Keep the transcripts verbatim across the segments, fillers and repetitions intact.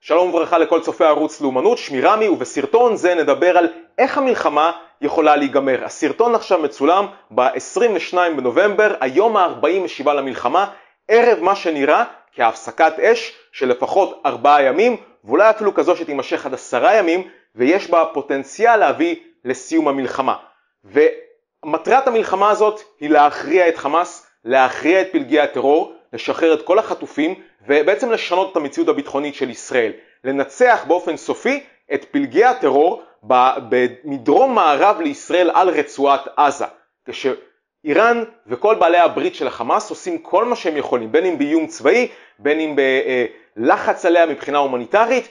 שלום וברכה לכל צופי ערוץ לאומנות, שמי רמי, ובסרטון זה נדבר על איך המלחמה יכולה להיגמר. הסרטון עכשיו מצולם ב-עשרים ושניים בנובמבר, היום ה-ארבעים ושבעה למלחמה, ערב מה שנראה כהפסקת אש של לפחות ארבעה ימים, ואולי אפילו כזו שתימשך עד עשרה ימים, ויש בה פוטנציאל להביא לסיום המלחמה. ומטרת המלחמה הזאת היא להכריע את חמאס, להכריע את פלגי הטרור, לשחרר את כל החטופים, ובעצם לשנות את המציאות הביטחונית של ישראל. לנצח באופן סופי את פלגי הטרור מדרום מערב לישראל על רצועת עזה. כשאיראן וכל בעלי הברית של החמאס עושים כל מה שהם יכולים, בין אם באיום צבאי, בין אם בלחץ עליה מבחינה הומניטרית,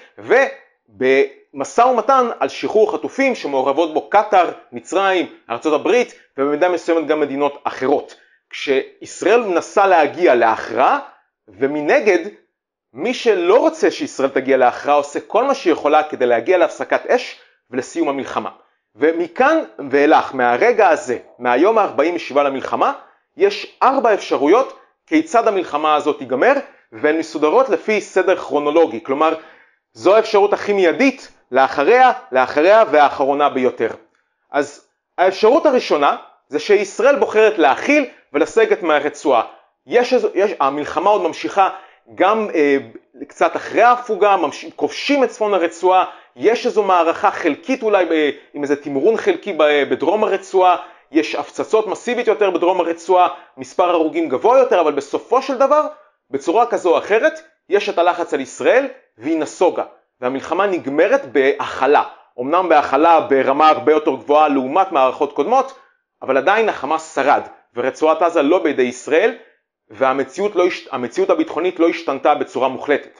ובמשא ומתן על שחרור חטופים שמעורבות בו קטר, מצרים, ארצות הברית, ובמידה מסוימת גם מדינות אחרות. כשישראל מנסה להגיע להכרעה, ומנגד מי שלא רוצה שישראל תגיע להכרעה עושה כל מה שיכולה כדי להגיע להפסקת אש ולסיום המלחמה. ומכאן ואילך, מהרגע הזה, מהיום ה-ארבעים ושבעה למלחמה, יש ארבע אפשרויות כיצד המלחמה הזאת תיגמר, והן מסודרות לפי סדר כרונולוגי. כלומר, זו האפשרות הכי מיידית, לאחריה, לאחריה והאחרונה ביותר. אז האפשרות הראשונה זה שישראל בוחרת להכיל ולסגת מהרצועה. יש, יש, המלחמה עוד ממשיכה גם אה, קצת אחרי ההפוגה, ממש, כובשים את צפון הרצועה, יש איזו מערכה חלקית אולי ב, עם איזה תמרון חלקי ב, בדרום הרצועה, יש הפצצות מסיבית יותר בדרום הרצועה, מספר הרוגים גבוה יותר, אבל בסופו של דבר, בצורה כזו או אחרת, יש את הלחץ על ישראל והיא נסוגה, והמלחמה נגמרת בהכלה. אמנם בהכלה ברמה הרבה יותר גבוהה לעומת מערכות קודמות, אבל עדיין החמאס שרד, ורצועת עזה לא בידי ישראל, והמציאות לא, המציאות הביטחונית לא השתנתה בצורה מוחלטת.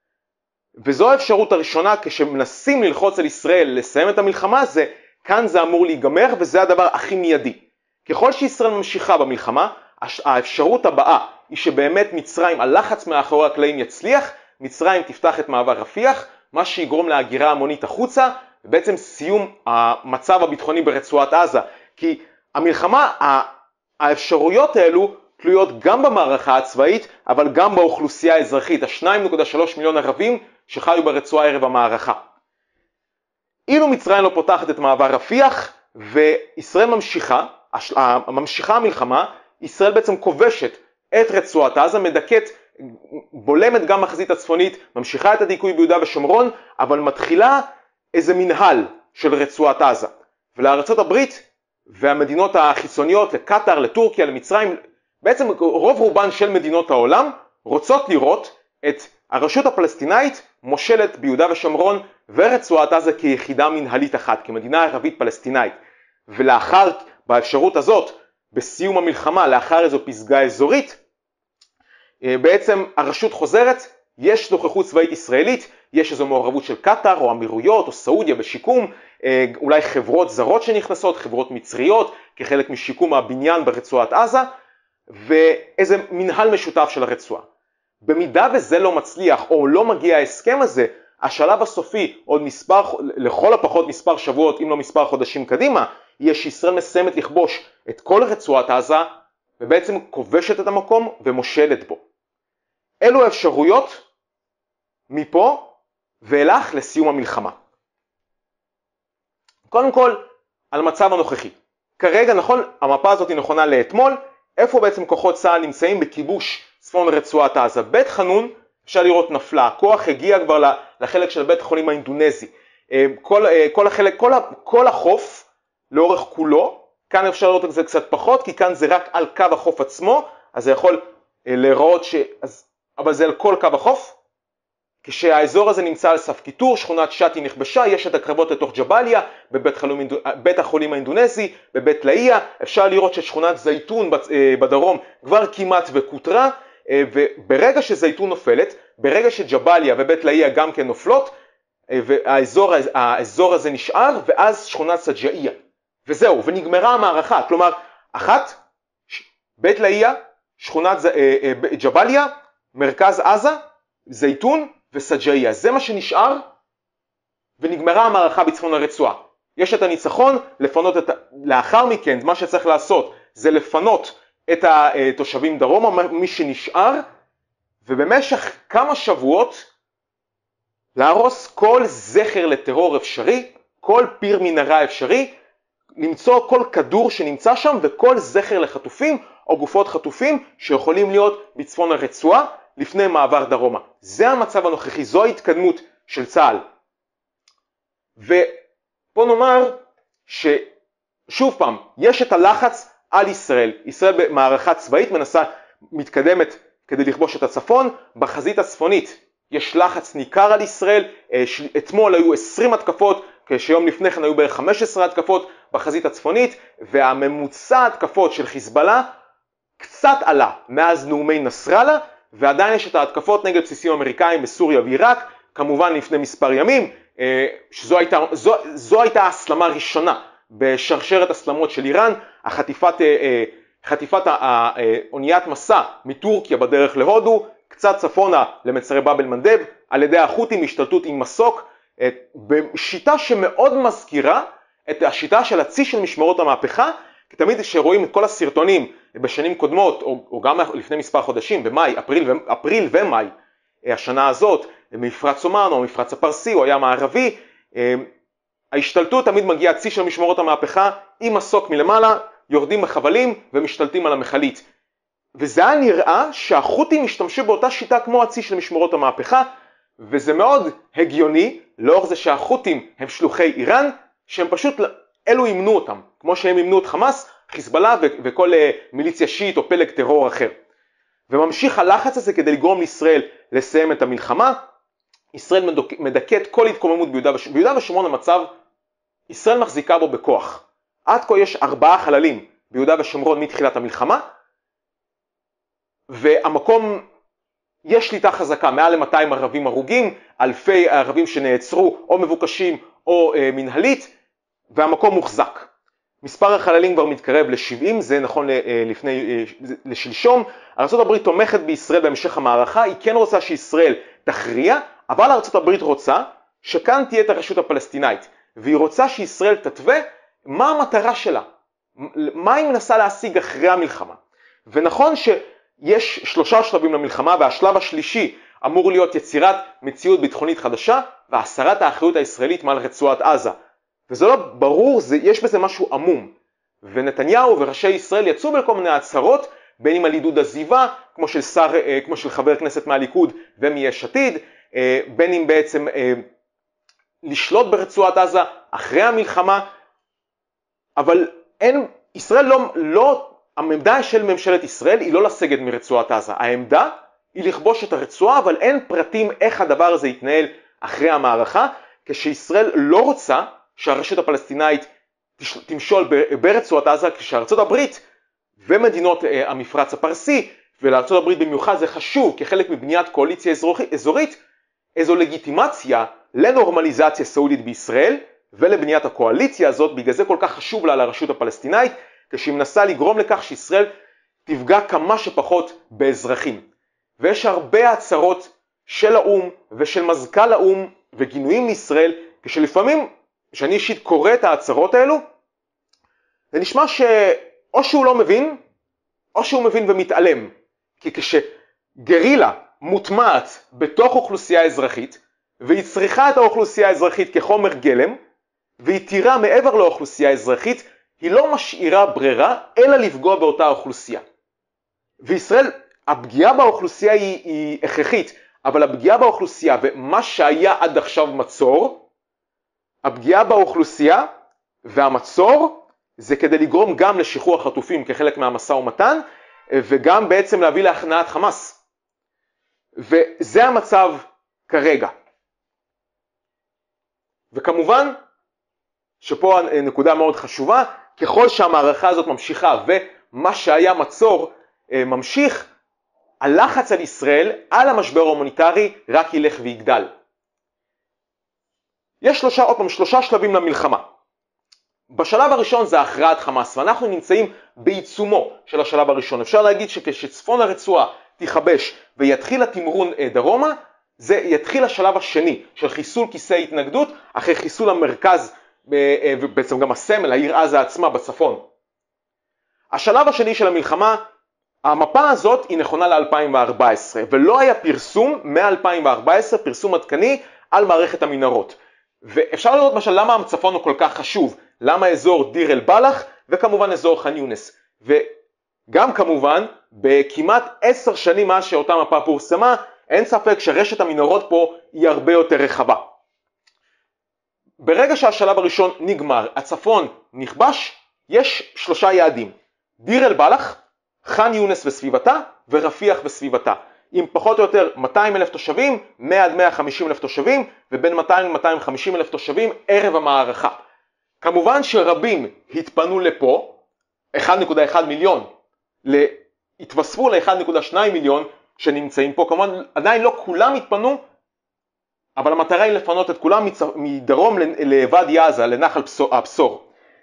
וזו האפשרות הראשונה כשמנסים ללחוץ על ישראל לסיים את המלחמה, זה כאן זה אמור להיגמר, וזה הדבר הכי מיידי. ככל שישראל ממשיכה במלחמה, האפשרות הבאה היא שבאמת מצרים, הלחץ מאחורי הקלעים יצליח, מצרים תפתח את מעבר רפיח, מה שיגרום להגירה המונית החוצה, ובעצם סיום המצב הביטחוני ברצועת עזה. כי המלחמה, האפשרויות האלו תלויות גם במערכה הצבאית, אבל גם באוכלוסייה האזרחית, ה-שתיים נקודה שלוש מיליון ערבים שחיו ברצועה ערב המערכה. אילו מצרים לא פותחת את מעבר רפיח, וישראל ממשיכה, ממשיכה המלחמה, ישראל בעצם כובשת את רצועת עזה, מדכאת, בולמת גם מחזית הצפונית, ממשיכה את הדיכוי ביהודה ושומרון, אבל מתחילה איזה מנהל של רצועת עזה. ולארצות הברית והמדינות החיצוניות, לקטר, לטורקיה, למצרים, בעצם רוב רובן של מדינות העולם רוצות לראות את הרשות הפלסטינאית מושלת ביהודה ושומרון ורצועת עזה כיחידה מנהלית אחת, כמדינה ערבית פלסטינאית. ולאחר, באפשרות הזאת, בסיום המלחמה, לאחר איזו פסגה אזורית, בעצם הרשות חוזרת, יש נוכחות צבאית ישראלית, יש איזו מעורבות של קטר או אמירויות או סעודיה בשיקום, אולי חברות זרות שנכנסות, חברות מצריות, כחלק משיקום הבניין ברצועת עזה, ואיזה מנהל משותף של הרצועה. במידה וזה לא מצליח או לא מגיע ההסכם הזה, השלב הסופי, עוד מספר, לכל הפחות מספר שבועות, אם לא מספר חודשים קדימה, יהיה שישראל מסיימת לכבוש את כל רצועת עזה, ובעצם כובשת את המקום ומושלת בו. אלו האפשרויות מפה ואילך לסיום המלחמה. קודם כל, על מצב הנוכחי. כרגע, נכון, המפה הזאת היא נכונה לאתמול, איפה בעצם כוחות צה"ל נמצאים בכיבוש צפון רצועת עזה. בית חנון, אפשר לראות נפלה, הכוח הגיע כבר לחלק של בית החולים האינדונזי. כל, כל, החלק, כל, כל החוף לאורך כולו, כאן אפשר לראות את זה קצת פחות, כי כאן זה רק על קו החוף עצמו, אז זה יכול לראות ש... אז, אבל זה על כל קו החוף. כשהאזור הזה נמצא על סף קיטור, שכונת שתי נכבשה, יש את הקרבות לתוך ג'באליה, בבית חולים, בית החולים האינדונזי, בבית לאיה, אפשר לראות ששכונת זייתון בדרום כבר כמעט וקוטרה, וברגע שזייתון נופלת, ברגע שג'באליה ובית לאיה גם כן נופלות, והאזור האזור הזה נשאר, ואז שכונת סג'איה. וזהו, ונגמרה המערכה. כלומר, אחת, בית לאיה, שכונת ג'באליה, מרכז עזה, זייתון וסג'איה. זה מה שנשאר, ונגמרה המערכה בצפון הרצועה. יש את הניצחון, לפנות את... לאחר מכן, מה שצריך לעשות, זה לפנות את התושבים דרומה, מי שנשאר, ובמשך כמה שבועות להרוס כל זכר לטרור אפשרי, כל פיר מנהרה אפשרי, למצוא כל כדור שנמצא שם וכל זכר לחטופים או גופות חטופים שיכולים להיות בצפון הרצועה לפני מעבר דרומה. זה המצב הנוכחי, זו ההתקדמות של צה"ל. ופה נאמר ששוב פעם, יש את הלחץ על ישראל. ישראל במערכה צבאית מנסה, מתקדמת כדי לכבוש את הצפון. בחזית הצפונית יש לחץ ניכר על ישראל. אתמול היו עשרים התקפות, כשיום לפני כן היו בערך חמש עשרה התקפות בחזית הצפונית, והממוצע התקפות של חיזבאללה קצת עלה מאז נאומי נסראללה, ועדיין יש את ההתקפות נגד בסיסים אמריקאים בסוריה ועיראק, כמובן לפני מספר ימים, שזו הייתה, זו, זו הייתה הסלמה ראשונה בשרשרת הסלמות של איראן, החטיפת, חטיפת האוניית מסע מטורקיה בדרך להודו, קצת צפונה למצרי באב אל-מנדב, על ידי החות'ים השתלטות עם מסוק, בשיטה שמאוד מזכירה את השיטה של הצי של משמרות המהפכה, כי תמיד כשרואים את כל הסרטונים בשנים קודמות, או, או גם לפני מספר חודשים, במאי, אפריל, אפריל ומאי, השנה הזאת, מפרץ אומן או מפרץ הפרסי או הים הערבי, ההשתלטות תמיד מגיעה הצי של משמרות המהפכה, עם מסוק מלמעלה, יורדים מחבלים ומשתלטים על המחלית. וזה היה נראה שהחות'ים משתמשו באותה שיטה כמו הצי של משמרות המהפכה, וזה מאוד הגיוני, לאור זה שהחות'ים הם שלוחי איראן, שהם פשוט, אלו ימנו אותם, כמו שהם ימנו את חמאס, חיזבאללה וכל מיליציה שיעית או פלג טרור אחר. וממשיך הלחץ הזה כדי לגרום לישראל לסיים את המלחמה. ישראל מדכאת כל התקוממות ביהודה ושומרון. ביהודה ושומרון המצב, ישראל מחזיקה בו בכוח. עד כה יש ארבעה חללים ביהודה ושומרון מתחילת המלחמה, והמקום, יש שליטה חזקה, מעל ל-מאתיים ערבים הרוגים, אלפי ערבים שנעצרו או מבוקשים או אה, מנהלית, והמקום מוחזק. מספר החללים כבר מתקרב ל-שבעים, זה נכון לפני, לשלשום. ארצות הברית תומכת בישראל בהמשך המערכה, היא כן רוצה שישראל תכריע, אבל ארצות הברית רוצה שכאן תהיה את הרשות הפלסטינאית, והיא רוצה שישראל תתווה מה המטרה שלה, מה היא מנסה להשיג אחרי המלחמה. ונכון שיש שלושה שלבים למלחמה, והשלב השלישי אמור להיות יצירת מציאות ביטחונית חדשה, והסרת האחריות הישראלית מעל רצועת עזה. וזה לא ברור, זה, יש בזה משהו עמום. ונתניהו וראשי ישראל יצאו בכל מיני הצהרות, בין אם על עידוד עזיבה, כמו של, שר, כמו של חבר כנסת מהליכוד ומיש עתיד, בין אם בעצם לשלוט ברצועת עזה אחרי המלחמה, אבל אין, ישראל לא, לא, העמדה של ממשלת ישראל היא לא לסגת מרצועת עזה. העמדה היא לכבוש את הרצועה, אבל אין פרטים איך הדבר הזה יתנהל אחרי המערכה, כשישראל לא רוצה שהרשות הפלסטינאית תמשול ברצועת עזה, כשארצות הברית ומדינות המפרץ הפרסי, ולארצות הברית במיוחד זה חשוב כחלק מבניית קואליציה אזורית, איזו לגיטימציה לנורמליזציה סעודית בישראל, ולבניית הקואליציה הזאת, בגלל זה כל כך חשוב לה לרשות הפלסטינאית, כשהיא מנסה לגרום לכך שישראל תפגע כמה שפחות באזרחים. ויש הרבה הצהרות של האום ושל מזכ"ל האום וגינויים לישראל, כשלפעמים שאני אישית קורא את ההצהרות האלו, זה נשמע שאו שהוא לא מבין, או שהוא מבין ומתעלם. כי כשגרילה מוטמעת בתוך אוכלוסייה אזרחית, והיא צריכה את האוכלוסייה האזרחית כחומר גלם, והיא תירה מעבר לאוכלוסייה האזרחית, היא לא משאירה ברירה, אלא לפגוע באותה אוכלוסייה. וישראל, הפגיעה באוכלוסייה היא, היא הכרחית, אבל הפגיעה באוכלוסייה ומה שהיה עד עכשיו מצור, הפגיעה באוכלוסייה והמצור זה כדי לגרום גם לשחרור החטופים כחלק מהמשא ומתן, וגם בעצם להביא להכנעת חמאס. וזה המצב כרגע. וכמובן שפה נקודה מאוד חשובה, ככל שהמערכה הזאת ממשיכה ומה שהיה מצור ממשיך, הלחץ על ישראל, על המשבר ההומניטרי, רק ילך ויגדל. יש שלושה, עוד פעם, שלושה שלבים למלחמה. בשלב הראשון זה הכרעת חמאס, ואנחנו נמצאים בעיצומו של השלב הראשון. אפשר להגיד שכשצפון הרצועה תיחבש ויתחיל התמרון דרומה, זה יתחיל השלב השני של חיסול כיסא התנגדות, אחרי חיסול המרכז, ובעצם גם הסמל, העיר עזה עצמה בצפון. השלב השני של המלחמה, המפה הזאת היא נכונה ל-אלפיים וארבע עשרה, ולא היה פרסום מ-אלפיים וארבע עשרה, פרסום עדכני על מערכת המנהרות. ואפשר לראות משל למה הצפון הוא כל כך חשוב, למה אזור דיר אל בלח, וכמובן אזור ח'אן יונס. וגם כמובן, בכמעט עשר שנים מאז שאותה מפה פורסמה, אין ספק שרשת המנהרות פה היא הרבה יותר רחבה. ברגע שהשלב הראשון נגמר, הצפון נכבש, יש שלושה יעדים. דיר אל בלח, ח'אן יונס וסביבתה, ורפיח וסביבתה. עם פחות או יותר מאתיים אלף תושבים, מאה עד מאה וחמישים אלף תושבים, ובין מאתיים עד מאתיים וחמישים אלף תושבים ערב המערכה. כמובן שרבים התפנו לפה, אחד נקודה אחד מיליון, התווספו ל-אחד נקודה שתיים מיליון שנמצאים פה. כמובן עדיין לא כולם התפנו, אבל המטרה היא לפנות את כולם מדרום לוואדי עזה, לנחל הבשור.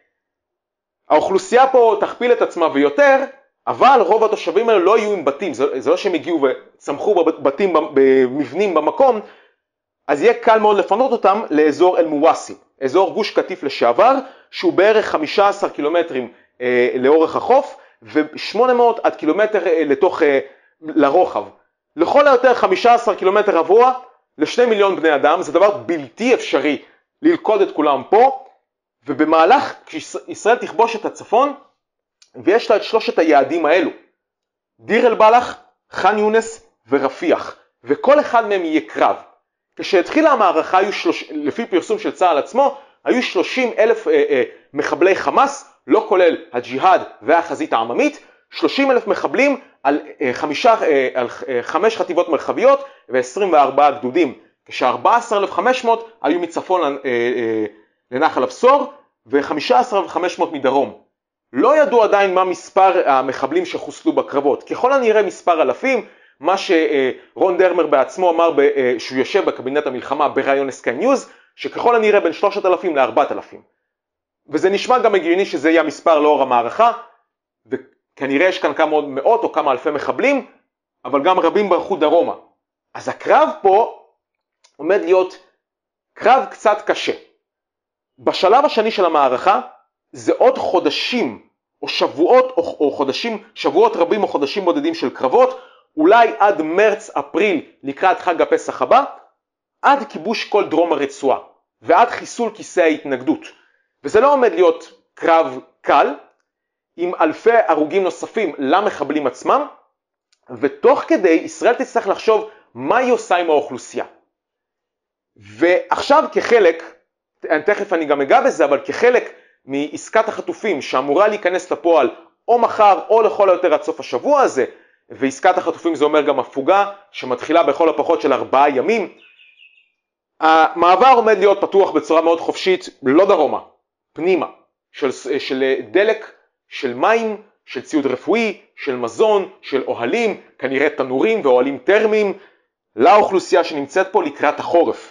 האוכלוסייה פה תכפיל את עצמה ויותר, אבל רוב התושבים האלה לא יהיו עם בתים, זה, זה לא שהם הגיעו וצמחו בבתים, במבנים במקום, אז יהיה קל מאוד לפנות אותם לאזור אל-מוואסי, אזור גוש קטיף לשעבר, שהוא בערך חמישה עשר קילומטרים אה, לאורך החוף, ו-שמונה מאות עד קילומטר אה, לתוך, אה, לרוחב. לכל היותר חמישה עשר קילומטר רבוע, לשני מיליון בני אדם, זה דבר בלתי אפשרי ללכוד את כולם פה, ובמהלך, כשישראל תכבוש את הצפון, ויש לה את שלושת היעדים האלו, דיר אל בלח, ח'אן יונס ורפיח, וכל אחד מהם יהיה קרב. כשהתחילה המערכה, היו שלוש... לפי פרסום של צה"ל עצמו, היו שלושים אלף אה, אה, מחבלי חמאס, לא כולל הג'יהאד והחזית העממית, שלושים אלף מחבלים על, אה, חמישה, אה, על אה, חמש חטיבות מרחביות ו-עשרים וארבעה גדודים, כש-ארבעה עשר אלף וחמש מאות היו מצפון אה, אה, לנחל הבשור, ו-חמישה עשר אלף וחמש מאות מדרום. לא ידעו עדיין מה מספר המחבלים שחוסלו בקרבות, ככל הנראה מספר אלפים, מה שרון דרמר בעצמו אמר שהוא יושב בקבינט המלחמה ברעיון סקיי ניוז, שככל הנראה בין שלושת אלפים לארבעת אלפים. וזה נשמע גם הגיוני שזה יהיה מספר לאור המערכה, וכנראה יש כאן כמה מאות או כמה אלפי מחבלים, אבל גם רבים ברחו דרומה. אז הקרב פה עומד להיות קרב קצת קשה. בשלב השני של המערכה, זה עוד חודשים או שבועות או, או חודשים, שבועות רבים או חודשים בודדים של קרבות, אולי עד מרץ, אפריל, לקראת חג הפסח הבא, עד כיבוש כל דרום הרצועה, ועד חיסול כיסא ההתנגדות. וזה לא עומד להיות קרב קל, עם אלפי הרוגים נוספים למחבלים עצמם, ותוך כדי ישראל תצטרך לחשוב מה היא עושה עם האוכלוסייה. ועכשיו כחלק, תכף אני גם אגע בזה, אבל כחלק מעסקת החטופים שאמורה להיכנס לפועל או מחר או לכל היותר עד סוף השבוע הזה, ועסקת החטופים זה אומר גם הפוגה שמתחילה בכל הפחות של ארבעה ימים, המעבר עומד להיות פתוח בצורה מאוד חופשית, לא דרומה, פנימה, של, של דלק, של מים, של ציוד רפואי, של מזון, של אוהלים, כנראה תנורים ואוהלים טרמיים, לאוכלוסייה שנמצאת פה לקראת החורף.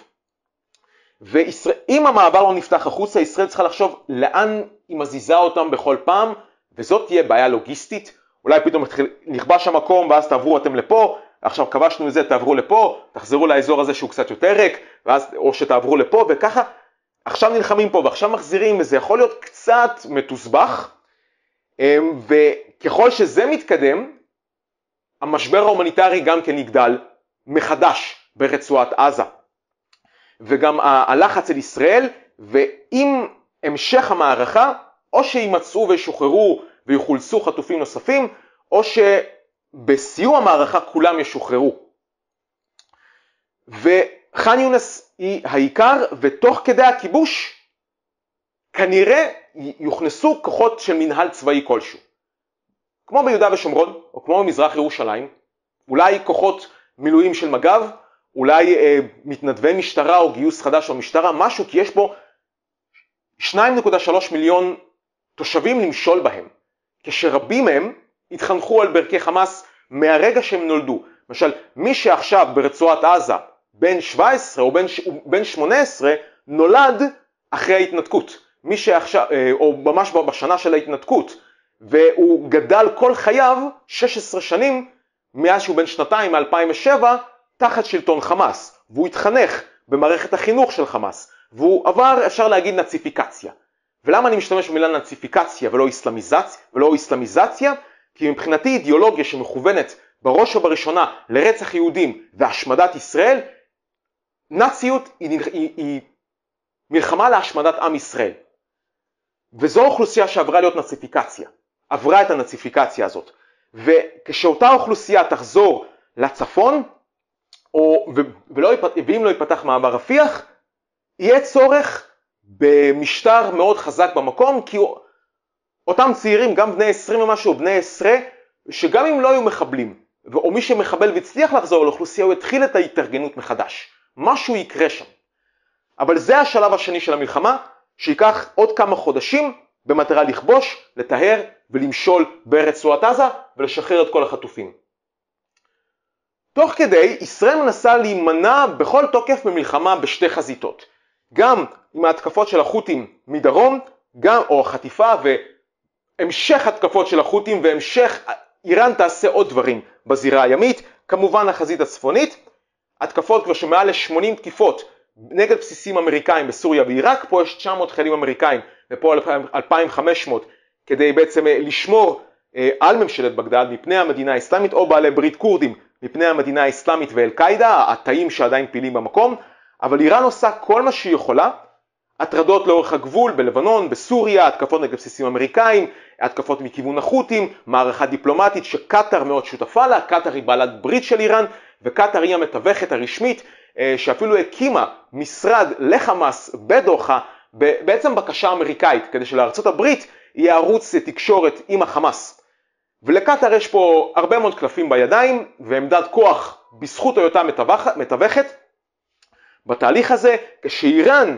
ואם המעבר לא נפתח החוצה, ישראל צריכה לחשוב לאן היא מזיזה אותם בכל פעם, וזאת תהיה בעיה לוגיסטית. אולי פתאום נכבש המקום ואז תעברו אתם לפה, עכשיו כבשנו את זה, תעברו לפה, תחזרו לאזור הזה שהוא קצת יותר ריק, ואז, או שתעברו לפה, וככה עכשיו נלחמים פה ועכשיו מחזירים, וזה יכול להיות קצת מתוסבך, וככל שזה מתקדם, המשבר ההומניטרי גם כן יגדל מחדש ברצועת עזה. וגם הלחץ אל ישראל, ועם המשך המערכה, או שימצאו וישוחררו ויחולצו חטופים נוספים, או שבסיום המערכה כולם ישוחררו. וח'אן יונס היא העיקר, ותוך כדי הכיבוש, כנראה יוכנסו כוחות של מנהל צבאי כלשהו. כמו ביהודה ושומרון, או כמו במזרח ירושלים, אולי כוחות מילואים של מג"ב, אולי אה, מתנדבי משטרה או גיוס חדש של משטרה, משהו, כי יש פה שניים נקודה שלוש מיליון תושבים למשול בהם, כשרבים מהם התחנכו על ברכי חמאס מהרגע שהם נולדו. למשל, מי שעכשיו ברצועת עזה, בן שבע עשרה או בן, בן שמונה עשרה, נולד אחרי ההתנתקות. מי שעכשיו, אה, או ממש בשנה של ההתנתקות, והוא גדל כל חייו, שש עשרה שנים, מאז שהוא בן שנתיים, מ-אלפיים ושבע, תחת שלטון חמאס, והוא התחנך במערכת החינוך של חמאס, והוא עבר, אפשר להגיד, נאציפיקציה. ולמה אני משתמש במילה נאציפיקציה ולא איסלאמיזציה, ולא איסלאמיזציה? כי מבחינתי אידיאולוגיה שמכוונת בראש ובראשונה לרצח יהודים והשמדת ישראל, נאציות היא, היא, היא מלחמה להשמדת עם ישראל. וזו אוכלוסייה שעברה להיות נאציפיקציה, עברה את הנאציפיקציה הזאת. וכשאותה אוכלוסייה תחזור לצפון, או, ו, ולא, ואם לא ייפתח מעבר רפיח, יהיה צורך במשטר מאוד חזק במקום, כי אותם צעירים, גם בני עשרים ומשהו, בני עשרה, שגם אם לא היו מחבלים, או מי שמחבל והצליח לחזור לאוכלוסייה, הוא התחיל את ההתארגנות מחדש. משהו יקרה שם. אבל זה השלב השני של המלחמה, שיקח עוד כמה חודשים במטרה לכבוש, לטהר ולמשול ברצועת עזה ולשחרר את כל החטופים. תוך כדי, ישראל מנסה להימנע בכל תוקף במלחמה בשתי חזיתות. גם עם ההתקפות של החות'ים מדרום, גם, או החטיפה והמשך התקפות של החות'ים והמשך, איראן תעשה עוד דברים בזירה הימית, כמובן החזית הצפונית, התקפות כבר שמעל ל-שמונים תקיפות נגד בסיסים אמריקאים בסוריה ועיראק, פה יש תשע מאות חיילים אמריקאים ופה אלפיים וחמש מאות, כדי בעצם לשמור על ממשלת בגדד מפני המדינה האסלאמית, או בעלי ברית קורדים מפני המדינה האסלאמית ואל-קאידה, התאים שעדיין פעילים במקום. אבל איראן עושה כל מה שהיא יכולה, הטרדות לאורך הגבול בלבנון, בסוריה, התקפות נגד בסיסים אמריקאים, התקפות מכיוון החות'ים, מערכה דיפלומטית שקטר מאוד שותפה לה, קטר היא בעלת ברית של איראן, וקטר היא המתווכת הרשמית, שאפילו הקימה משרד לחמאס בדוחה, בעצם בקשה אמריקאית, כדי שלארצות הברית יהיה ערוץ תקשורת עם החמאס. ולקטר יש פה הרבה מאוד קלפים בידיים, ועמדת כוח בזכות היותה מתווכת. בתהליך הזה, כשאיראן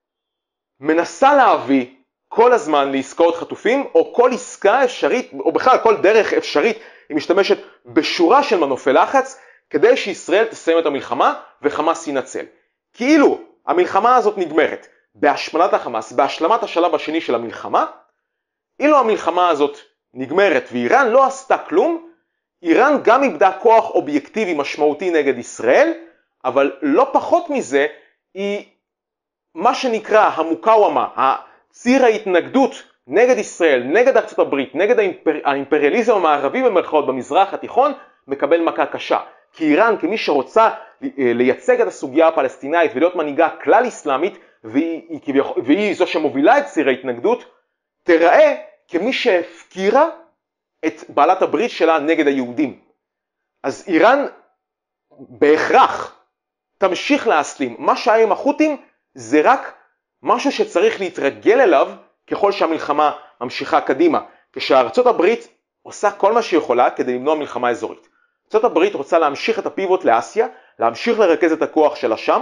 מנסה להביא כל הזמן לעסקאות חטופים, או כל עסקה אפשרית, או בכלל כל דרך אפשרית, היא משתמשת בשורה של מנופי לחץ, כדי שישראל תסיים את המלחמה וחמאס ינצל. כאילו המלחמה הזאת נגמרת בהשמדת החמאס, בהשלמת השלב השני של המלחמה, אילו המלחמה הזאת נגמרת ואיראן לא עשתה כלום, איראן גם איבדה כוח אובייקטיבי משמעותי נגד ישראל, אבל לא פחות מזה, היא מה שנקרא המוקאוומה, ציר ההתנגדות נגד ישראל, נגד ארצות הברית, נגד האימפר... האימפריאליזם המערבי במרכאות במזרח התיכון, מקבל מכה קשה. כי איראן, כמי שרוצה לייצג את הסוגיה הפלסטינאית ולהיות מנהיגה כלל אסלאמית, והיא, והיא זו שמובילה את ציר ההתנגדות, תראה כמי שהפקירה את בעלת הברית שלה נגד היהודים. אז איראן בהכרח תמשיך להסלים. מה שהיה עם החות'ים זה רק משהו שצריך להתרגל אליו ככל שהמלחמה ממשיכה קדימה. כשארצות הברית עושה כל מה שיכולה כדי למנוע מלחמה אזורית. ארצות הברית רוצה להמשיך את הפיבוט לאסיה, להמשיך לרכז את הכוח שלה שם,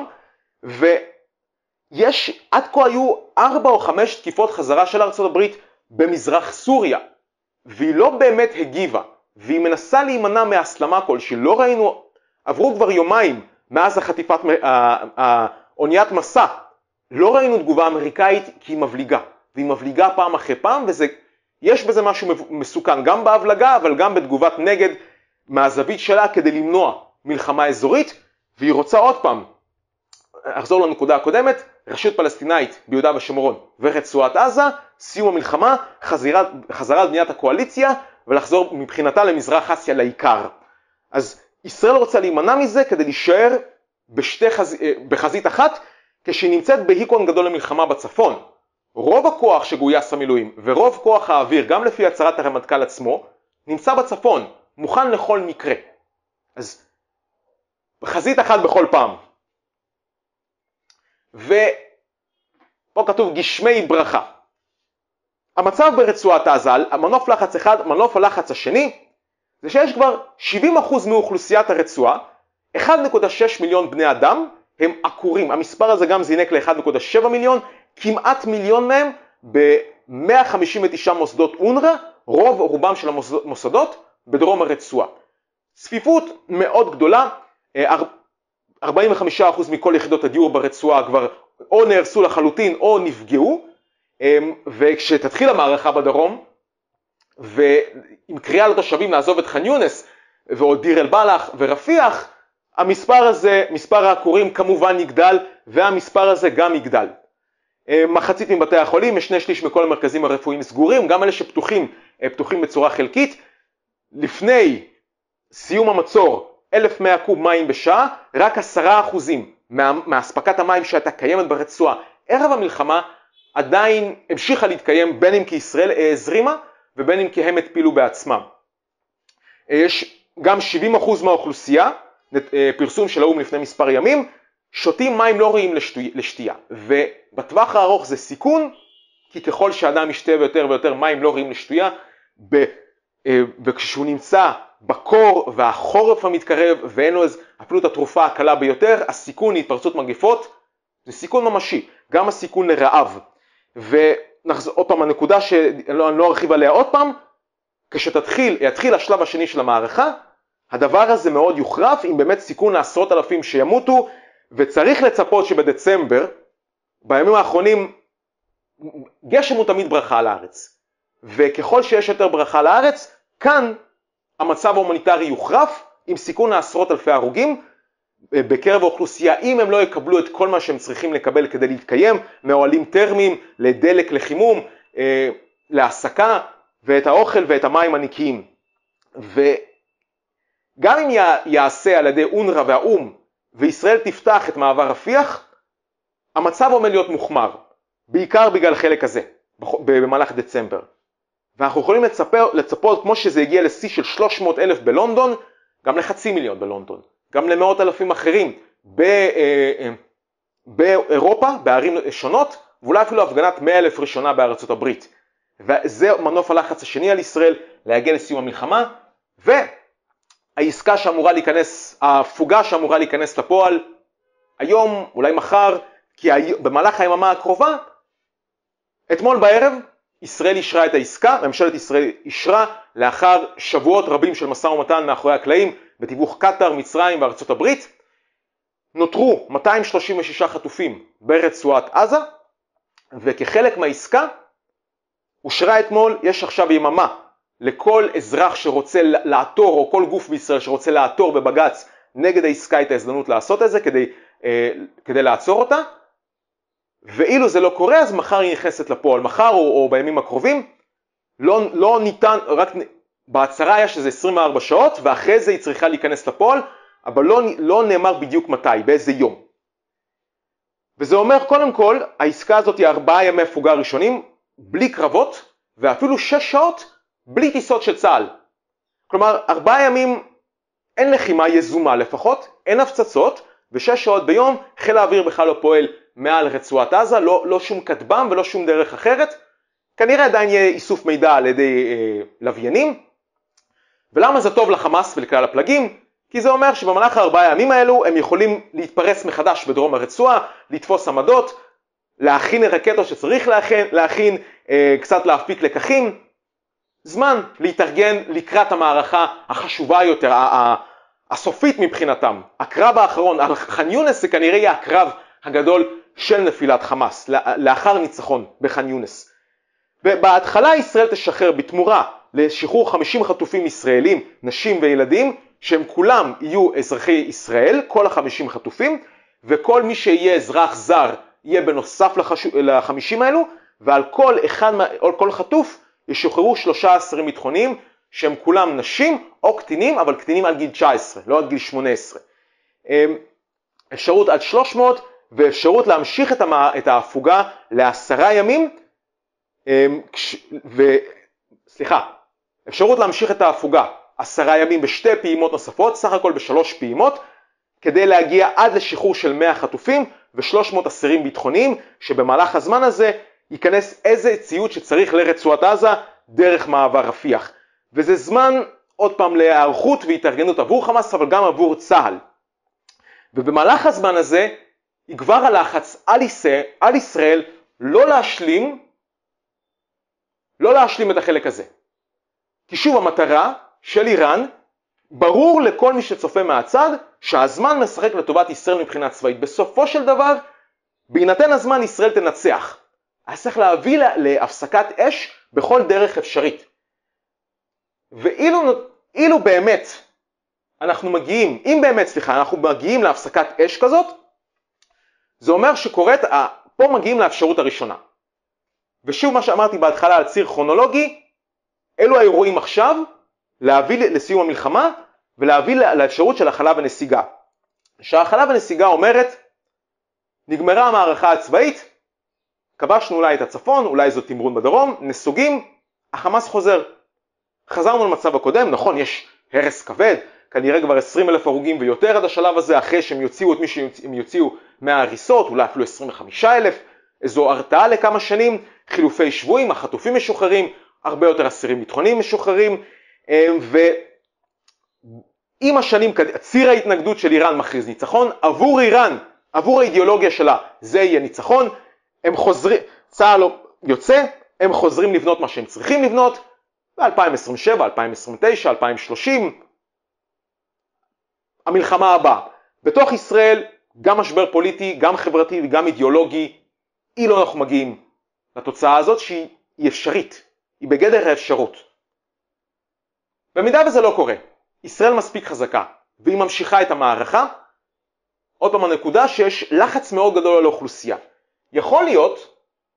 ויש, עד כה היו ארבע או חמש תקיפות חזרה של ארצות הברית במזרח סוריה, והיא לא באמת הגיבה, והיא מנסה להימנע מהסלמה כלשהי. לא ראינו, עברו כבר יומיים מאז החטיפת האוניית מסע, לא ראינו תגובה אמריקאית כי היא מבליגה, והיא מבליגה פעם אחרי פעם, ויש בזה משהו מסוכן, גם בהבלגה, אבל גם בתגובת נגד מהזווית שלה כדי למנוע מלחמה אזורית, והיא רוצה עוד פעם, אחזור לנקודה הקודמת, רשות פלסטינאית ביהודה ושומרון ורצועת עזה, סיום המלחמה, חזרה, חזרה לבניית הקואליציה, ולחזור מבחינתה למזרח אסיה לעיקר. אז ישראל רוצה להימנע מזה כדי להישאר בשתי חז... בחזית אחת, כשהיא נמצאת בהיקון גדול למלחמה בצפון. רוב הכוח שגויס המילואים ורוב כוח האוויר, גם לפי הצהרת הרמטכ"ל עצמו, נמצא בצפון, מוכן לכל מקרה. אז בחזית אחת בכל פעם. ופה כתוב גשמי ברכה. המצב ברצועת עזה, המנוף לחץ אחד, מנוף הלחץ השני, זה שיש כבר שבעים אחוז מאוכלוסיית הרצועה, אחד נקודה שש מיליון בני אדם הם עקורים. המספר הזה גם זינק ל-אחד נקודה שבע מיליון, כמעט מיליון מהם ב-מאה חמישים ותשעה מוסדות אונר"א, רוב רובם של המוסדות בדרום הרצועה. צפיפות מאוד גדולה, ארבעים וחמישה אחוז מכל יחידות הדיור ברצועה כבר או נהרסו לחלוטין או נפגעו, וכשתתחיל המערכה בדרום, ועם קריאה לתושבים לעזוב את ח'אן יונס ועוד דיר אל בלח ורפיח, המספר הזה, מספר העקורים כמובן יגדל, והמספר הזה גם יגדל. מחצית מבתי החולים, שני שליש מכל המרכזים הרפואיים סגורים, גם אלה שפתוחים, פתוחים בצורה חלקית, לפני סיום המצור אלף ומאה קוב מים בשעה, רק עשרה אחוזים מה, מהספקת המים שהייתה קיימת ברצועה ערב המלחמה עדיין המשיכה להתקיים, בין אם כי ישראל הזרימה ובין אם כי הם התפילו בעצמם. יש גם שבעים אחוז מהאוכלוסייה, פרסום של האו"ם לפני מספר ימים, שותים מים לא ראויים לשתייה, ובטווח הארוך זה סיכון, כי ככל שאדם ישתה יותר ויותר מים לא ראויים לשתייה, וכשהוא נמצא בקור והחורף המתקרב ואין לו אפילו את התרופה הקלה ביותר, הסיכון להתפרצות מגפות זה סיכון ממשי, גם הסיכון לרעב. ונחזור עוד פעם, הנקודה שאני לא ארחיב עליה עוד פעם, כשתתחיל, יתחיל השלב השני של המערכה, הדבר הזה מאוד יוחרף, עם באמת סיכון לעשרות אלפים שימותו, וצריך לצפות שבדצמבר, בימים האחרונים, גשם הוא תמיד ברכה לארץ. וככל שיש יותר ברכה לארץ, כאן המצב ההומניטרי יוחרף, עם סיכון לעשרות אלפי הרוגים, בקרב האוכלוסייה, אם הם לא יקבלו את כל מה שהם צריכים לקבל כדי להתקיים, מאוהלים טרמיים, לדלק, לחימום, להסקה, ואת האוכל ואת המים הנקיים. וגם אם יעשה על ידי אונר"א והאו"ם, וישראל תפתח את מעבר רפיח, המצב עומד להיות מוחמר, בעיקר בגלל חלק הזה, במהלך דצמבר. ואנחנו יכולים לצפות, לצפות כמו שזה הגיע לשיא של שלוש מאות אלף בלונדון, גם לחצי מיליון בלונדון, גם למאות אלפים אחרים באירופה, בערים שונות, ואולי אפילו הפגנת מאה אלף ראשונה בארצות הברית. וזה מנוף הלחץ השני על ישראל, להגיע לסיום המלחמה, והעסקה שאמורה להיכנס, ההפוגה שאמורה להיכנס לפועל, היום, אולי מחר, כי במהלך היממה הקרובה, אתמול בערב, ישראל אישרה את העסקה, ממשלת ישראל אישרה, לאחר שבועות רבים של משא ומתן מאחורי הקלעים, בתיווך קטר, מצרים וארצות הברית, נותרו מאתיים שלושים ושישה חטופים ברצועת עזה, וכחלק מהעסקה, אושרה אתמול, יש עכשיו יממה לכל אזרח שרוצה לעתור, או כל גוף בישראל שרוצה לעתור בבג"ץ נגד העסקה, את ההזדמנות לעשות את זה, כדי, אה, כדי לעצור אותה, ואילו זה לא קורה, אז מחר היא נכנסת לפועל, מחר או, או בימים הקרובים, לא, לא ניתן, רק בהצהרה היה שזה עשרים וארבע שעות, ואחרי זה היא צריכה להיכנס לפועל, אבל לא, לא נאמר בדיוק מתי, באיזה יום. וזה אומר, קודם כל, העסקה הזאת היא ארבעה ימי הפוגה ראשונים, בלי קרבות, ואפילו שש שעות בלי טיסות של צה"ל. כלומר, ארבעה ימים אין לחימה יזומה לפחות, אין הפצצות, ושש שעות ביום חיל האוויר בכלל לא פועל מעל רצועת עזה, לא, לא שום כטב"ם ולא שום דרך אחרת. כנראה עדיין יהיה איסוף מידע על ידי אה, לוויינים. ולמה זה טוב לחמאס ולכלל הפלגים? כי זה אומר שבמהלך הארבעה ימים האלו הם יכולים להתפרס מחדש בדרום הרצועה, לתפוס עמדות, להכין רקטות שצריך להכין, להכין אה, קצת להפיק לקחים, זמן להתארגן לקראת המערכה החשובה יותר, הסופית מבחינתם. הקרב האחרון על ח'אן יונס זה כנראה יהיה הקרב הגדול של נפילת חמאס, לאחר ניצחון בח'אן יונס. ובהתחלה ישראל תשחרר בתמורה לשחרור חמישים חטופים ישראלים, נשים וילדים, שהם כולם יהיו אזרחי ישראל, כל החמישים חטופים, וכל מי שיהיה אזרח זר יהיה בנוסף לחמישים האלו, ועל כל אחד, או כל חטוף ישוחררו שלושה אסירים ביטחוניים, שהם כולם נשים או קטינים, אבל קטינים עד גיל תשע עשרה, לא עד גיל שמונה עשרה. אפשרות עד שלוש מאות, ואפשרות להמשיך את, המה, את ההפוגה לעשרה ימים, ו... סליחה, אפשרות להמשיך את ההפוגה עשרה ימים בשתי פעימות נוספות, סך הכל בשלוש פעימות, כדי להגיע עד לשחרור של מאה חטופים ו-שלוש מאות אסירים ביטחוניים, שבמהלך הזמן הזה ייכנס איזה ציוד שצריך לרצועת עזה דרך מעבר רפיח. וזה זמן עוד פעם להיערכות והתארגנות עבור חמאס, אבל גם עבור צה"ל. ובמהלך הזמן הזה יגבר הלחץ על ישראל, על ישראל לא להשלים, לא להשלים את החלק הזה. כי שוב, המטרה של איראן, ברור לכל מי שצופה מהצד, שהזמן משחק לטובת ישראל מבחינה צבאית. בסופו של דבר, בהינתן הזמן ישראל תנצח. אז צריך להביא להפסקת אש בכל דרך אפשרית. ואילו אילו באמת אנחנו מגיעים, אם באמת, סליחה, אנחנו מגיעים להפסקת אש כזאת, זה אומר שקורית, פה מגיעים לאפשרות הראשונה. ושוב מה שאמרתי בהתחלה על ציר כרונולוגי, אלו האירועים עכשיו, להביא לסיום המלחמה ולהביא לאפשרות של הכלה ונסיגה. שההכלה ונסיגה אומרת, נגמרה המערכה הצבאית, כבשנו אולי את הצפון, אולי זאת תמרון בדרום, נסוגים, החמאס חוזר. חזרנו למצב הקודם, נכון, יש הרס כבד, כנראה כבר עשרים אלף הרוגים ויותר עד השלב הזה, אחרי שהם יוציאו את מי שהם יוציאו מההריסות, אולי אפילו עשרים וחמישה אלף, איזו הרתעה לכמה שנים, חילופי שבויים, החטופים משוחררים, הרבה יותר אסירים ביטחוניים משוחררים, ועם השנים ציר ההתנגדות של איראן מכריז ניצחון, עבור איראן, עבור האידיאולוגיה שלה, זה יהיה ניצחון, הם חוזרים, צה"ל יוצא, הם חוזרים לבנות מה שהם צריכים לבנות, ב-אלפיים עשרים ושבע, אלפיים עשרים ותשע, אלפיים שלושים, המלחמה הבאה. בתוך ישראל, גם משבר פוליטי, גם חברתי וגם אידיאולוגי, אילו לא אנחנו מגיעים לתוצאה הזאת שהיא אפשרית, היא בגדר האפשרות. במידה וזה לא קורה, ישראל מספיק חזקה, והיא ממשיכה את המערכה, עוד פעם הנקודה שיש לחץ מאוד גדול על האוכלוסייה. יכול להיות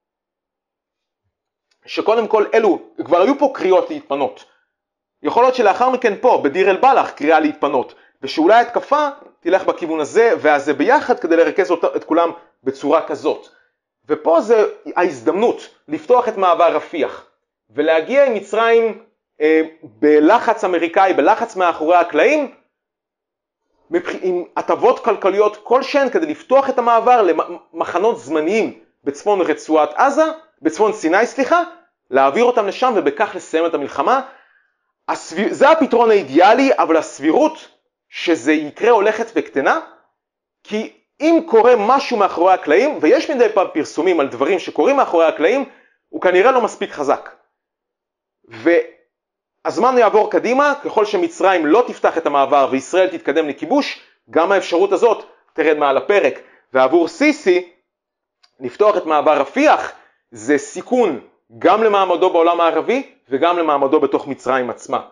שקודם כל אלו, כבר היו פה קריאות להתפנות. יכול להיות שלאחר מכן פה, בדיר אל בלח, קריאה להתפנות, ושאולי התקפה תלך בכיוון הזה והזה ביחד כדי לרכז את כולם בצורה כזאת. ופה זה ההזדמנות לפתוח את מעבר רפיח, ולהגיע עם מצרים אה, בלחץ אמריקאי, בלחץ מאחורי הקלעים, עם הטבות כלכליות כלשהן כדי לפתוח את המעבר למחנות זמניים בצפון רצועת עזה, בצפון סיני סליחה, להעביר אותם לשם ובכך לסיים את המלחמה. הסביר... זה הפתרון האידיאלי, אבל הסבירות שזה יקרה הולכת וקטנה, כי אם קורה משהו מאחורי הקלעים, ויש מדי פעם פרסומים על דברים שקורים מאחורי הקלעים, הוא כנראה לא מספיק חזק. והזמן יעבור קדימה, ככל שמצרים לא תפתח את המעבר וישראל תתקדם לכיבוש, גם האפשרות הזאת תרד מעל הפרק. ועבור סיסי, לפתוח את מעבר רפיח, זה סיכון גם למעמדו בעולם הערבי, וגם למעמדו בתוך מצרים עצמה.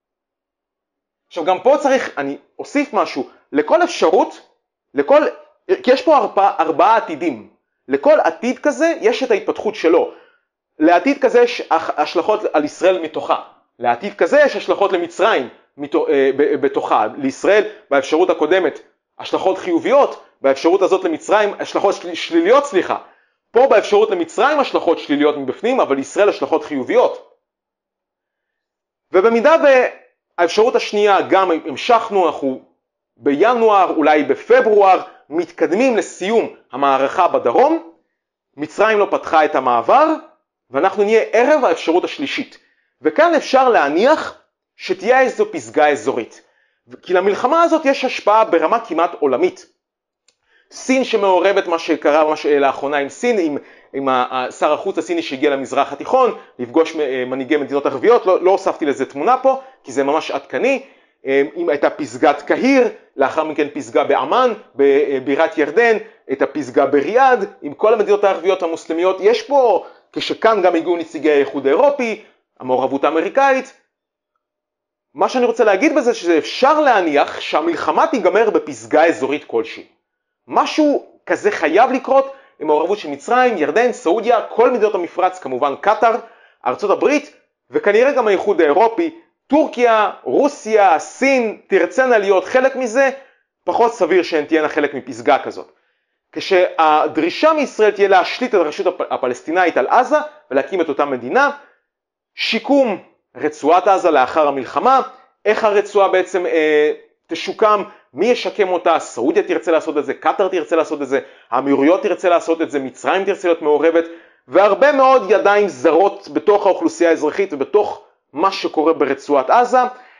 עכשיו גם פה צריך, אני אוסיף משהו, לכל אפשרות, לכל, כי יש פה ארבע, ארבעה עתידים, לכל עתיד כזה יש את ההתפתחות שלו. לעתיד כזה יש השלכות על ישראל מתוכה, לעתיד כזה יש השלכות למצרים בתוכה, לישראל באפשרות הקודמת השלכות חיוביות, באפשרות הזאת למצרים השלכות שליליות סליחה, פה באפשרות למצרים השלכות שליליות מבפנים, אבל לישראל השלכות חיוביות. ובמידה באפשרות השנייה גם המשכנו, אנחנו בינואר, אולי בפברואר, מתקדמים לסיום המערכה בדרום, מצרים לא פתחה את המעבר, ואנחנו נהיה ערב האפשרות השלישית. וכאן אפשר להניח שתהיה איזו פסגה אזורית. כי למלחמה הזאת יש השפעה ברמה כמעט עולמית. סין שמעורבת מה שקרה ממש לאחרונה עם סין, עם, עם שר החוץ הסיני שהגיע למזרח התיכון, לפגוש מנהיגי מדינות ערביות, לא, לא הוספתי לזה תמונה פה, כי זה ממש עדכני. אם הייתה פסגת קהיר, לאחר מכן פסגה באמן, בבירת ירדן, את הפסגה בריאד, עם כל המדינות הערביות המוסלמיות. יש פה, כשכאן גם הגיעו נציגי האיחוד האירופי, המעורבות האמריקאית. מה שאני רוצה להגיד בזה, שאפשר להניח שהמלחמה תיגמר בפסגה אזורית כלשהי. משהו כזה חייב לקרות עם מעורבות של מצרים, ירדן, סעודיה, כל מדינות המפרץ, כמובן קטר, ארצות הברית, וכנראה גם האיחוד האירופי, טורקיה, רוסיה, סין, תרצנה להיות חלק מזה, פחות סביר שהן תהיינה חלק מפסגה כזאת. כשהדרישה מישראל תהיה להשליט את הרשות הפלסטינאית על עזה ולהקים את אותה מדינה, שיקום רצועת עזה לאחר המלחמה, איך הרצועה בעצם אה, תשוקם, מי ישקם אותה, סעודיה תרצה לעשות את זה, קטר תרצה לעשות את זה, האמירויות תרצה לעשות את זה, מצרים תרצה להיות מעורבת, והרבה מאוד ידיים זרות בתוך האוכלוסייה האזרחית ובתוך מה שקורה ברצועת עזה.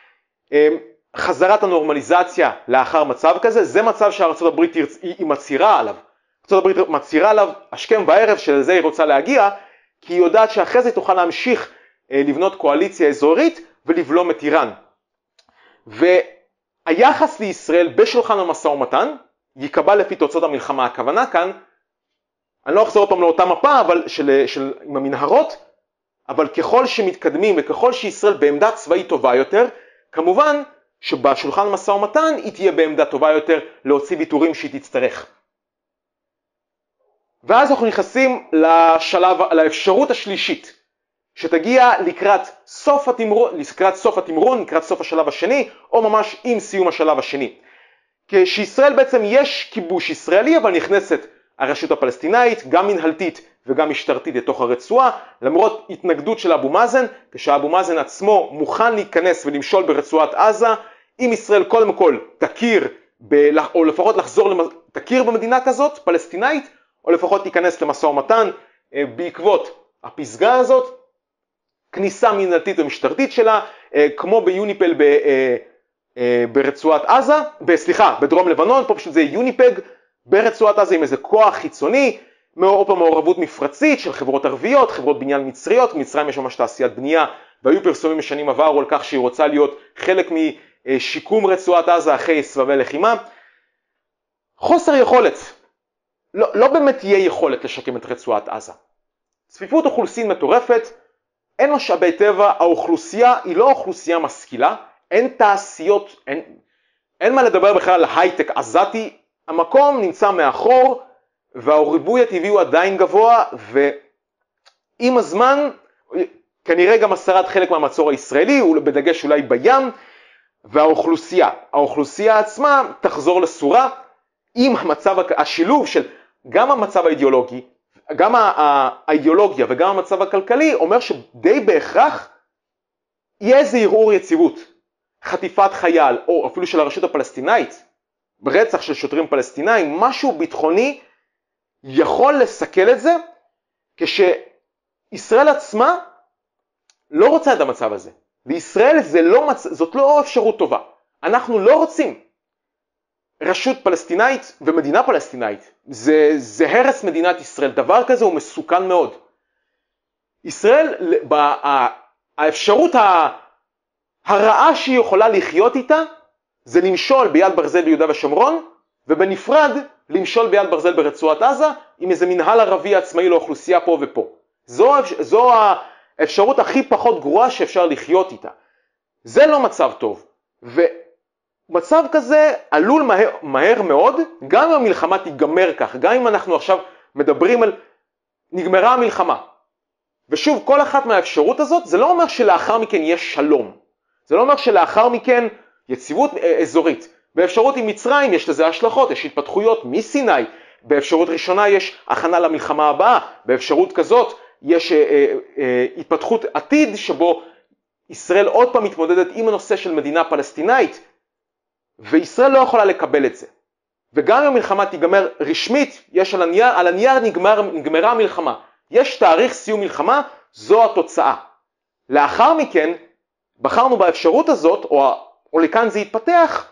חזרת הנורמליזציה לאחר מצב כזה, זה מצב שארצות הברית היא מצהירה עליו. ארצות הברית מצהירה עליו השכם והערב שלזה היא רוצה להגיע, כי היא יודעת שאחרי זה תוכל להמשיך לבנות קואליציה אזורית ולבלום את איראן. והיחס לישראל בשולחן המשא ומתן ייקבע לפי תוצאות המלחמה. הכוונה כאן, אני לא אחזור פעם לאותה מפה, אבל של, של, עם המנהרות, אבל ככל שמתקדמים וככל שישראל בעמדה צבאית טובה יותר, כמובן שבשולחן משא ומתן היא תהיה בעמדה טובה יותר להוציא ויתורים שהיא תצטרך. ואז אנחנו נכנסים לשלב, לאפשרות השלישית, שתגיע לקראת סוף התמרון, לקראת סוף התמרון, לקראת סוף השלב השני, או ממש עם סיום השלב השני. כשישראל בעצם יש כיבוש ישראלי, אבל נכנסת הרשות הפלסטינאית, גם מנהלתית וגם משטרתית לתוך הרצועה, למרות התנגדות של אבו מאזן, כשאבו מאזן עצמו מוכן להיכנס ולמשול ברצועת עזה, אם ישראל קודם כל תכיר, ב, או לפחות לחזור, תכיר במדינה כזאת, פלסטינאית, או לפחות תיכנס למשא ומתן בעקבות הפסגה הזאת, כניסה מנהלתית ומשטרתית שלה, כמו ביוניפל ב, ברצועת עזה, סליחה, בדרום לבנון, פה פשוט זה יוניפג ברצועת עזה עם איזה כוח חיצוני, או פעם מעורבות מפרצית של חברות ערביות, חברות בניין מצריות, מצרים יש ממש תעשיית בנייה, והיו פרסומים בשנים עברו על כך שהיא רוצה להיות חלק משיקום רצועת עזה אחרי סבבי לחימה. חוסר יכולת, לא, לא באמת תהיה יכולת לשקם את רצועת עזה. צפיפות אוכלוסין מטורפת, אין משאבי טבע, האוכלוסייה היא לא אוכלוסייה משכילה, אין תעשיות, אין, אין מה לדבר בכלל על הייטק עזתי, המקום נמצא מאחור, והריבוי הטבעי הוא עדיין גבוה, ועם הזמן, כנראה גם הסרת חלק מהמצור הישראלי, הוא בדגש אולי בים, והאוכלוסייה, האוכלוסייה עצמה תחזור לסורה, עם המצב, השילוב של גם המצב האידיאולוגי, גם האידיאולוגיה וגם המצב הכלכלי, אומר שדי בהכרח יהיה איזה ערעור יציבות, חטיפת חייל, או אפילו של הרשות הפלסטינאית, ברצח של שוטרים פלסטינאים, משהו ביטחוני יכול לסכל את זה, כשישראל עצמה לא רוצה את המצב הזה. בישראל זה לא מצ... זאת לא אפשרות טובה. אנחנו לא רוצים רשות פלסטינאית ומדינה פלסטינאית. זה, זה הרס מדינת ישראל. דבר כזה הוא מסוכן מאוד. ישראל, האפשרות הרעה שהיא יכולה לחיות איתה, זה למשול ביד ברזל ביהודה ושומרון, ובנפרד למשול ביד ברזל ברצועת עזה, עם איזה מנהל ערבי עצמאי לאוכלוסייה פה ופה. זו, זו האפשרות הכי פחות גרועה שאפשר לחיות איתה. זה לא מצב טוב. ומצב כזה עלול מהר, מהר מאוד, גם אם המלחמה תיגמר כך, גם אם אנחנו עכשיו מדברים על נגמרה המלחמה. ושוב, כל אחת מהאפשרות הזאת, זה לא אומר שלאחר מכן יש שלום. זה לא אומר שלאחר מכן יציבות אזורית. באפשרות עם מצרים יש לזה השלכות, יש התפתחויות מסיני. באפשרות ראשונה יש הכנה למלחמה הבאה. באפשרות כזאת יש אה, אה, אה, התפתחות עתיד שבו ישראל עוד פעם מתמודדת עם הנושא של מדינה פלסטינאית, וישראל לא יכולה לקבל את זה. וגם אם המלחמה תיגמר רשמית, יש על הנייר, על הנייר נגמר, נגמרה המלחמה. יש תאריך סיום מלחמה, זו התוצאה. לאחר מכן, בחרנו באפשרות הזאת, או, או לכאן זה יתפתח,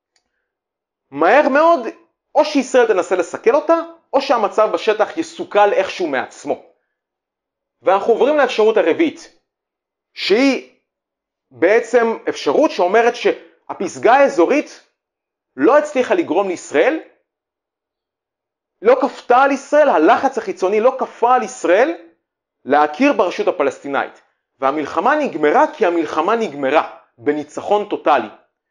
מהר מאוד, או שישראל תנסה לסכל אותה, או שהמצב בשטח יסוכל איכשהו מעצמו. ואנחנו עוברים לאפשרות הרביעית, שהיא בעצם אפשרות שאומרת שהפסגה האזורית לא הצליחה לגרום לישראל, לא כפתה על ישראל, הלחץ החיצוני לא כפה על ישראל להכיר ברשות הפלסטינאית. והמלחמה נגמרה כי המלחמה נגמרה בניצחון טוטלי.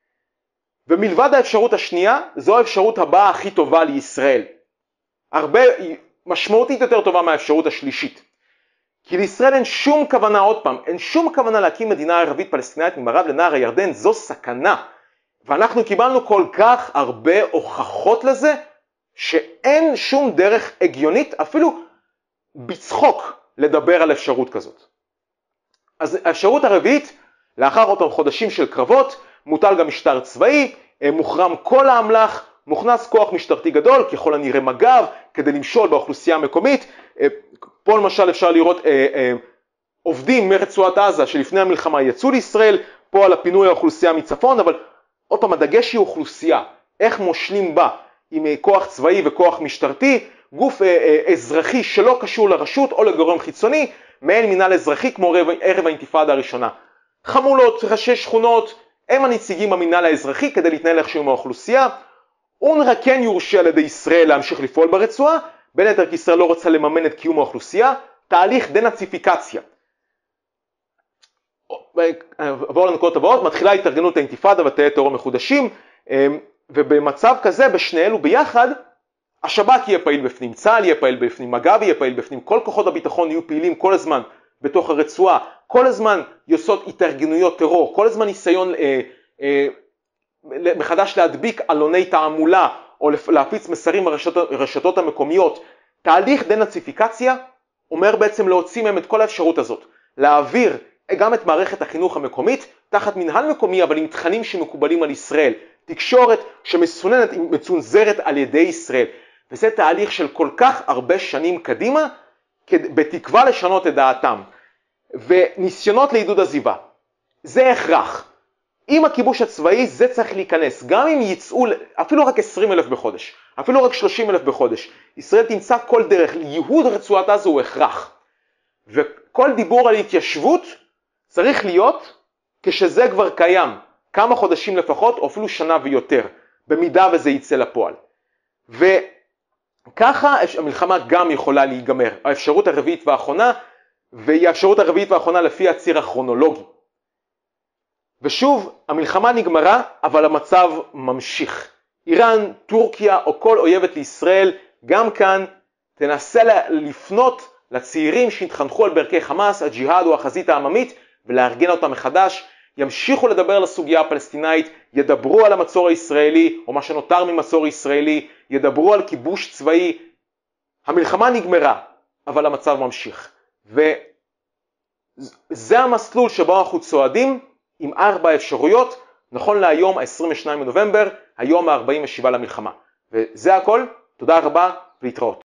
ומלבד האפשרות השנייה, זו האפשרות הבאה הכי טובה לישראל. הרבה, משמעותית יותר טובה מהאפשרות השלישית. כי לישראל אין שום כוונה, עוד פעם, אין שום כוונה להקים מדינה ערבית פלסטינאית ממערב לנהר הירדן, זו סכנה. ואנחנו קיבלנו כל כך הרבה הוכחות לזה, שאין שום דרך הגיונית, אפילו בצחוק, לדבר על אפשרות כזאת. אז האפשרות הרביעית, לאחר אותם חודשים של קרבות, מוטל גם משטר צבאי, מוחרם כל האמל"ח, מוכנס כוח משטרתי גדול, ככל הנראה מג"ב, כדי למשול באוכלוסייה המקומית. פה למשל אפשר לראות אה, אה, עובדים מרצועת עזה שלפני המלחמה יצאו לישראל, פה על הפינוי האוכלוסייה מצפון, אבל עוד פעם הדגש היא אוכלוסייה, איך מושלים בה עם כוח צבאי וכוח משטרתי, גוף אה, אה, אזרחי שלא קשור לרשות או לגורם חיצוני, מעין מנהל אזרחי כמו ערב האינתיפאדה הראשונה. חמולות, ראשי שכונות, הם הנציגים במנהל האזרחי כדי להתנהל איכשהו עם האוכלוסייה. אונר"א כן יורשה על ידי ישראל להמשיך לפעול ברצועה, בין היתר כי ישראל לא רוצה לממן את קיום האוכלוסייה, תהליך דנאציפיקציה. עבור לנקודות הבאות, מתחילה התארגנות האינתיפאדה ותאי טרור מחודשים, ובמצב כזה, בשני אלו ביחד, השב"כ יהיה פעיל בפנים, צה"ל יהיה פעיל בפנים, מג"ב יהיה פעיל בפנים, כל כוחות הביטחון יהיו פעילים כל הזמן בתוך הרצועה, כל הזמן יוצאות התארגנויות טרור, כל הזמן ניסיון אה, אה, מחדש להדביק עלוני תעמולה, או להפיץ מסרים ברשתות, ברשתות המקומיות. תהליך דנאציפיקציה אומר בעצם להוציא מהם את כל האפשרות הזאת, להעביר גם את מערכת החינוך המקומית תחת מנהל מקומי, אבל עם תכנים שמקובלים על ישראל, תקשורת שמסוננת, מצונזרת על ידי ישראל, וזה תהליך של כל כך הרבה שנים קדימה, בתקווה לשנות את דעתם, וניסיונות לעידוד עזיבה. זה הכרח. עם הכיבוש הצבאי זה צריך להיכנס, גם אם יצאו אפילו רק עשרים אלף בחודש, אפילו רק שלושים אלף בחודש, ישראל תמצא כל דרך, ייהוד רצועת עזה הוא הכרח. וכל דיבור על התיישבות צריך להיות כשזה כבר קיים, כמה חודשים לפחות, או אפילו שנה ויותר, במידה וזה יצא לפועל. וככה המלחמה גם יכולה להיגמר, האפשרות הרביעית והאחרונה, והיא האפשרות הרביעית והאחרונה לפי הציר הכרונולוגי. ושוב, המלחמה נגמרה, אבל המצב ממשיך. איראן, טורקיה או כל אויבת לישראל, גם כאן תנסה לפנות לצעירים שהתחנכו על ברכי חמאס, הג'יהאד או החזית העממית, ולארגן אותם מחדש, ימשיכו לדבר על הסוגיה הפלסטינאית, ידברו על המצור הישראלי, או מה שנותר ממצור ישראלי, ידברו על כיבוש צבאי. המלחמה נגמרה, אבל המצב ממשיך. וזה המסלול שבו אנחנו צועדים, עם ארבע אפשרויות, נכון להיום ה-עשרים ושניים בנובמבר, היום ה-ארבעים ושבעה למלחמה. וזה הכל, תודה רבה ולהתראות.